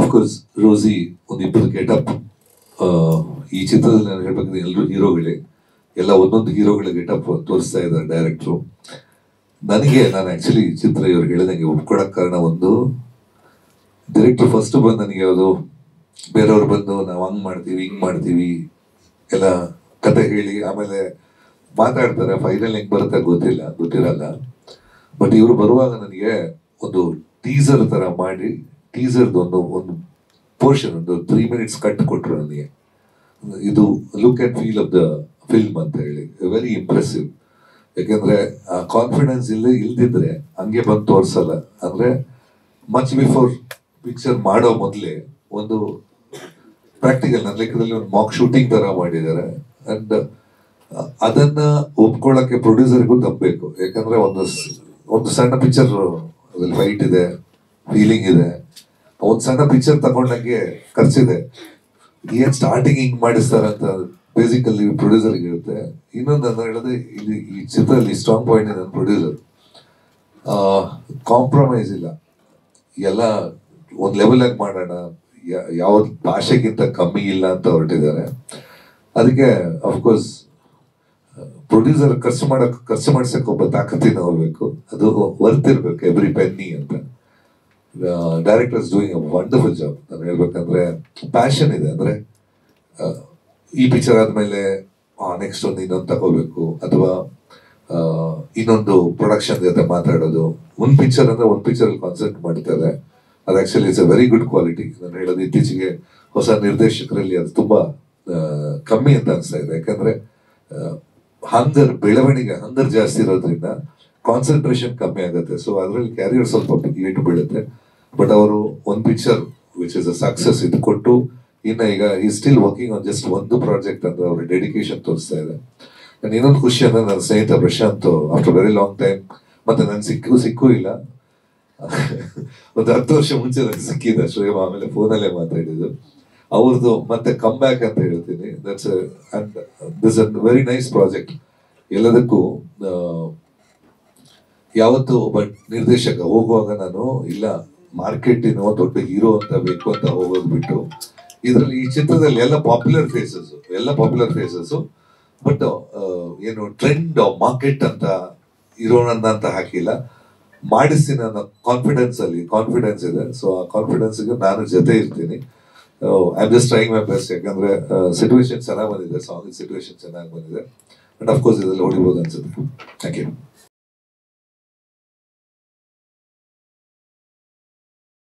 Of course ರೋಸಿ ಒಂದಿಬ್ಬರು getup ಈ ಚಿತ್ರದಲ್ಲಿ ನಾನು ಹೇಳ್ಬೇಕಂದ್ರೆ ಎಲ್ಲರೂ ಹೀರೋಗಳೇ, ಎಲ್ಲ ಒಂದೊಂದು ಹೀರೋಗಳ ಗೆಟಪ್ ತೋರಿಸ್ತಾ ಇದ್ದಾರೆ ಡೈರೆಕ್ಟ್ರು. ನಾನು ಆಕ್ಚುಲಿ ಚಿತ್ರ ಇವ್ರು ಹೇಳಿದಂಗೆ ಒಪ್ಕೊಳಕ್ ಕಾರಣ, ಒಂದು ಡೈರೆಕ್ಟರ್ ಫಸ್ಟ್ ಬಂದು ನನಗೆ ಯಾವುದು ಬೇರೆಯವ್ರು ಬಂದು ನಾವು ಹಂಗ್ ಮಾಡ್ತೀವಿ ಹಿಂಗ್ ಮಾಡ್ತೀವಿ ಎಲ್ಲ ಕತೆ ಹೇಳಿ ಆಮೇಲೆ ಮಾತಾಡ್ತಾರೆ, ಫೈನಲ್ ಹೆಂಗ್ ಬರುತ್ತೆ ಗೊತ್ತಿರಲ್ಲ. ಬಟ್ ಇವರು ಬರುವಾಗ ನನಗೆ ಒಂದು ಟೀಸರ್ ತರ ಮಾಡಿ, ಟೀಸರ್ದು ಒಂದು ಪೋರ್ಷನ್, ಒಂದು 3 minutes ಕಟ್ ಕೊಟ್ರು ನನಗೆ. ಇದು look and feel of the film ಅಂತ ಹೇಳಿ, ವೆರಿ ಇಂಪ್ರೆಸಿವ್. ಯಾಕೆಂದ್ರೆ ಆ ಕಾನ್ಫಿಡೆನ್ಸ್ ಇಲ್ದಿದ್ರೆ ಹಂಗೆ ಬಂದು ತೋರ್ಸಲ್ಲ. ಅಂದ್ರೆ ಮಚ್ ಬಿಫೋರ್ ಪಿಕ್ಚರ್ ಮಾಡೋ ಮೊದಲೇ ಒಂದು ಪ್ರಾಕ್ಟಿಕಲ್, ನನ್ನ ಲೆಕ್ಕದಲ್ಲಿ ಒಂದು ಮಾಕ್ ಶೂಟಿಂಗ್ ತರ ಮಾಡಿದ್ದಾರೆ. ಅಂಡ್ ಅದನ್ನ ಒಪ್ಕೊಳ್ಳಕ್ಕೆ ಪ್ರೊಡ್ಯೂಸರ್ಗೂ ತಪ್ಪಬೇಕು. ಯಾಕಂದ್ರೆ ಒಂದು ಸಣ್ಣ ಪಿಕ್ಚರ್, ಅದ್ರಲ್ಲಿ ಫೈಟ್ ಇದೆ, ಫೀಲಿಂಗ್ ಇದೆ. ಒಂದು ಸಣ್ಣ ಪಿಕ್ಚರ್ ತಗೊಂಡಂಗೆ ಖರ್ಚಿದೆ. ಏನ್ ಸ್ಟಾರ್ಟಿಂಗ್ ಹಿಂಗ್ ಮಾಡಿಸ್ತಾರಂತ ಬೇಸಿಕಲಿ ಪ್ರೊಡ್ಯೂಸರ್ಗೆ ಇರುತ್ತೆ. ಇನ್ನೊಂದು ನಾನು ಹೇಳೋದು, ಇಲ್ಲಿ ಈ ಚಿತ್ರದಲ್ಲಿ ಸ್ಟ್ರಾಂಗ್ ಪಾಯಿಂಟ್ ನನ್ನ ಪ್ರೊಡ್ಯೂಸರ್, ಕಾಂಪ್ರಮೈಸ್ ಇಲ್ಲ, ಎಲ್ಲ ಒಂದು ಲೆವೆಲ್ ಆಗಿ ಮಾಡೋಣ, ಯಾವ ಭಾಷೆಗಿಂತ ಕಮ್ಮಿ ಇಲ್ಲ ಅಂತ ಹೊರಟಿದ್ದಾರೆ. ಅದಕ್ಕೆ ಅಫ್ಕೋರ್ಸ್ ಪ್ರೊಡ್ಯೂಸರ್ ಖರ್ಚು ಮಾಡ್ಸಕ್ಕೆ ಒಬ್ಬ ತಾಕತ್ತಿನ ಹೋಗ್ಬೇಕು, ಅದು ವರ್ತ್ ಇರ್ಬೇಕು ಎವ್ರಿ ಪೆನ್ನಿ ಅಂತ. Director is doing a wonderful job. ನಾನು ಹೇಳ್ಬೇಕಂದ್ರೆ ಪ್ಯಾಷನ್ ಇದೆ. ಅಂದ್ರೆ ಈ ಪಿಕ್ಚರ್ ಆದ್ಮೇಲೆ ನೆಕ್ಸ್ಟ್ ಒಂದು ಇನ್ನೊಂದು ತಗೋಬೇಕು, ಅಥವಾ ಇನ್ನೊಂದು ಪ್ರೊಡಕ್ಷನ್ ಜೊತೆ ಮಾತಾಡೋದು. ಒಂದು ಪಿಕ್ಚರ್ ಅಂದ್ರೆ ಒಂದು ಪಿಕ್ಚರ್ ಕಾನ್ಸಂಟ್ರೇಟ್ ಮಾಡ್ತಾರೆ. ಅದು actually it's a very good quality. ನಾನು ಹೇಳೋದು, ಇತ್ತೀಚೆಗೆ ಹೊಸ ನಿರ್ದೇಶಕರಲ್ಲಿ ಅದು ತುಂಬಾ ಕಮ್ಮಿ ಅಂತ ಅನಿಸ್ತಾ ಇದೆ. ಯಾಕಂದ್ರೆ ಬೆಳವಣಿಗೆ ಹಂಗರ್ ಜಾಸ್ತಿ ಇರೋದ್ರಿಂದ ಕಾನ್ಸಂಟ್ರೇಷನ್ ಕಮ್ಮಿ ಆಗುತ್ತೆ. ಸೊ ಅದರಲ್ಲಿ ಕ್ಯಾರಿಯರ್ ಸ್ವಲ್ಪ ಏಟು ಬೀಳುತ್ತೆ. ಬಟ್ ಅವರು ಒಂದು picture which is a success ಇದು ಕೊಟ್ಟು, ಇನ್ನ ಈಗ ಈ ಸ್ಟಿಲ್ ವರ್ಕಿಂಗ್ ಆನ್ ಜಸ್ಟ್ ಒಂದು ಪ್ರಾಜೆಕ್ಟ್ ಅಂದ್ರೆ ಅವ್ರ ಡೆಡಿಕೇಶನ್ ತೋರಿಸ್ತಾ ಇದೆ. ನಾನು ಇನ್ನೊಂದು ಖುಷಿ ಅಂದ್ರೆ, ನನ್ನ ಸ್ನೇಹಿತ Prashant after very long time ಮತ್ತೆ ನನ್ ಸಿಕ್ಕೂ ಇಲ್ಲ. ಒಂದು 10 ವರ್ಷ ಮುಂಚೆ ನನಗೆ ಸಿಕ್ಕಿದ ಶ್ರೇಯಮ್, ಆಮೇಲೆ ಫೋನಲ್ಲೇ ಮಾತಾಡಿದ್ದು. ಅವ್ರದ್ದು ಮತ್ತೆ ಕಮ್ ಬ್ಯಾಕ್ ಅಂತ ಹೇಳ್ತೀನಿ. This a very nice project. ಎಲ್ಲದಕ್ಕೂ ಯಾವತ್ತು ಒಬ್ಬ ನಿರ್ದೇಶಕ ಹೋಗುವಾಗ ನಾನು ಇಲ್ಲ ಮಾರ್ಕೆಟಿನ ದೊಡ್ಡ ಹೀರೋ ಅಂತ ಬೇಕು ಅಂತ ಹೋಗೋದು ಬಿಟ್ಟು, ಇದರಲ್ಲಿ ಈ ಚಿತ್ರದಲ್ಲಿ ಎಲ್ಲ ಪಾಪ್ಯುಲರ್ ಫೇಸಸ್, ಬಟ್ ಏನು ಟ್ರೆಂಡ್ ಮಾರ್ಕೆಟ್ ಅಂತ ಇರೋಣ ಅಂತ ಹಾಕಿಲ್ಲ. ಮಾಡಿಸ್ತೀನಿ ಅನ್ನೋ ಕಾನ್ಫಿಡೆನ್ಸ್ ಇದೆ. ಸೊ ಆ ಕಾನ್ಫಿಡೆನ್ಸ್ಗೆ ನಾನು ಜೊತೆ ಇರ್ತೀನಿ. I am just trying my best. ಯಾಕಂದ್ರೆ ಸಿಚುವೇಶನ್ ಚೆನ್ನಾಗಿ ಬಂದಿದೆ, ಸಾಂಗ್ ಸಿಚುವೇಶನ್ ಚೆನ್ನಾಗಿ ಬಂದಿದೆ. ಅಂಡ್ ಅಫ್ಕೋರ್ಸ್ ಇದರಲ್ಲಿ ಹೊಡಿಬೋದು ಅನ್ಸುತ್ತೆ. Thank you.